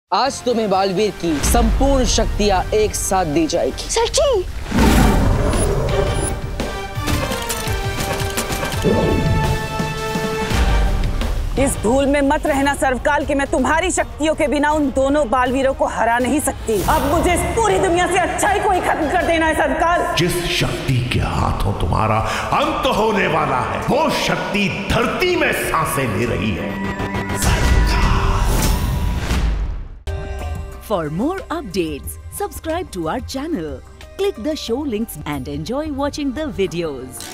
आज तुम्हें बालवीर की संपूर्ण शक्तियां एक साथ दी जाएगी। सच्ची? इस भूल में मत रहना सर्वकाल कि मैं तुम्हारी शक्तियों के बिना उन दोनों बालवीरों को हरा नहीं सकती। अब मुझे इस पूरी दुनिया से अच्छाई को ही खत्म कर देना है सर्वकाल। जिस शक्ति के हाथों तुम्हारा अंत होने वाला है, वो शक्ति धरती में सांसें ले रही है। For more updates, subscribe to our channel, click the show links and enjoy watching the videos.